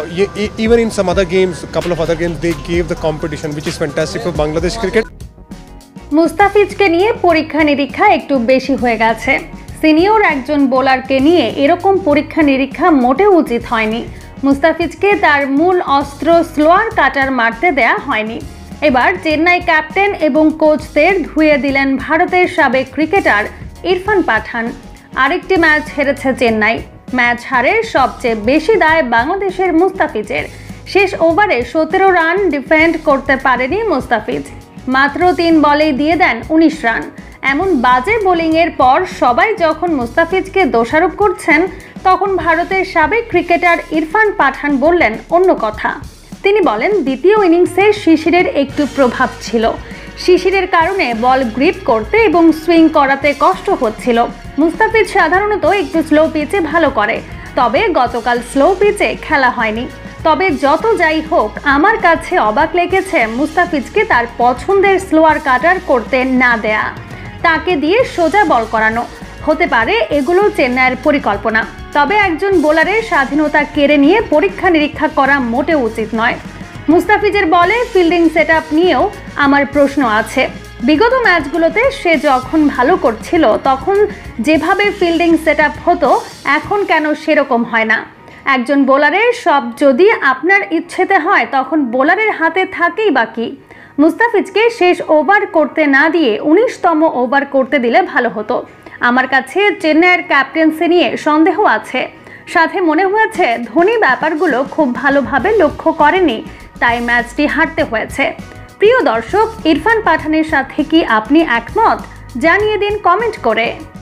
Even in some other games, a couple of other games, they gave the competition, which is fantastic for Bangladesh cricket. মুস্তাফিজকে নিয়ে পরীক্ষা নিরীক্ষা একটু বেশি হয়ে গেছে। সিনিয়র একজন বোলারকে নিয়ে এরকম পরীক্ষা নিরীক্ষা মোটেও উচিত হয়নি। মুস্তাফিজকে তার মূল অস্ত্র স্লোয়ার কাটার মারতে দেয়া হয়নি। এবার চেন্নাই ক্যাপ্টেন এবং কোচদের ধুয়ে দিলেন ভারতের সাবেক ক্রিকেটার ইরফান পাঠান। আরেকটি ম্যাচ হেরেছে চেন্নাই। ম্যাচ হারের সবচেয়ে বেশি দায় বাংলাদেশের মুস্তাফিজের। শেষ ওভারে 17 রান ডিফেন্ড করতে পারেনি মুস্তাফিজ। মাত্র 3 বলেই দিয়ে দেন 19 রান। এমন বাজে বোলিংয়ের পর সবাই যখন মুস্তাফিজকে দোষারোপ করছেন, তখন ভারতের সাবেক ক্রিকেটার ইরফান পাঠান বললেন অন্য কথা। তিনি বলেন, দ্বিতীয় ইনিংসে শিশিরের একটু প্রভাব ছিল। শিশিরের কারণে বল গ্রিপ করতে এবং সুইং করাতে কষ্ট হচ্ছিল। মুস্তাফিজ সাধারণত একটু স্লো পিচে ভালো করে, তবে গতকাল স্লো পিচে খেলা হয়নি। তবে যত যাই হোক, আমার কাছে অবাক লেগেছে মুস্তাফিজকে তার পছন্দের স্লোয়ার কাটার করতে না দেয়া, তাকে দিয়ে সোজা বল করানো। হতে পারে এগুলো চেন্নাইয়ের পরিকল্পনা, তবে একজন বোলারের স্বাধীনতা কেড়ে নিয়ে পরীক্ষা নিরীক্ষা করা মোটেও উচিত নয়। মুস্তাফিজের বলে ফিল্ডিং সেটআপ নিয়েও আমার প্রশ্ন আছে। বিগত ম্যাচগুলোতে সে যখন ভালো করছিল তখন যেভাবে ফিল্ডিং সেটআপ হতো, এখন কেন সেরকম হয় না? একজন বোলারের সব যদি আপনার ইচ্ছেতে হয়, তখন বোলারের হাতে থাকেই বাকি। মুস্তাফিজকে শেষ ওভার করতে না দিয়ে 19তম ওভার করতে দিলে ভালো হতো। আমার কাছে চেন্নাইয়ের ক্যাপ্টেন্সি নিয়ে সন্দেহ আছে। সাথে মনে হয়েছে ধোনি ব্যাপারগুলো খুব ভালোভাবে লক্ষ্য করেনি, তাই ম্যাচটি হারতে হয়েছে। প্রিয় দর্শক, ইরফান পাঠানের সাথে কি আপনি একমত? জানিয়ে দিন কমেন্ট করে।